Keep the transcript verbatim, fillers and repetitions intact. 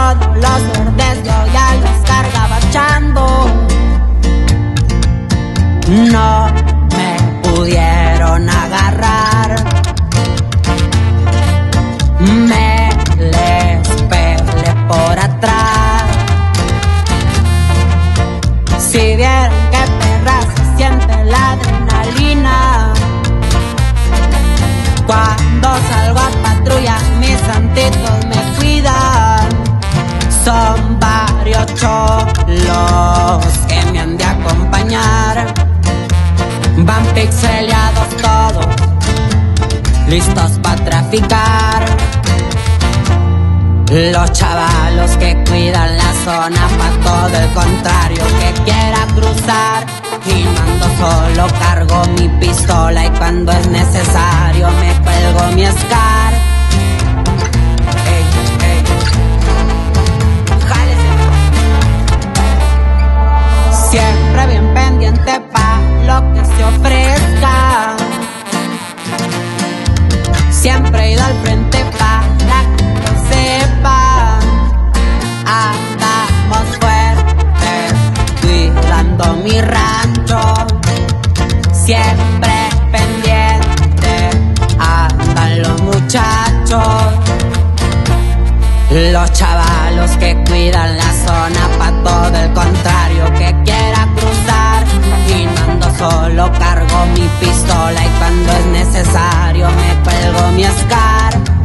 todos los verdes yo ya los cargaba echando. No me pudieron agarrar, me les peleé por atrás. Si vieron que perra se siente la adrenalina, cuando salgo a patrulla mis santitos me cuidan. Son varios cholos que me han de acompañar, van pixeleados todos, listos pa' traficar. Los chavalos que cuidan la zona, pa' todo el contrario que quiera cruzar. Y no ando solo, cargo mi pistola y cuando es necesario me cuelgo mi Scar. Ey, ey. Jálese. Siempre bien pendiente pa' lo que se ofrezca. Siempre he ido al frente para que lo sepan. Andamos fuertes, cuidando mi rancho. Siempre pendiente, andan los muchachos. Los chavalos que cuidan la zona, pa' todo el contrario que quiera cruzar. Y no ando solo, cargo mi pistola y cuando es necesario me cuelgo mi Scar.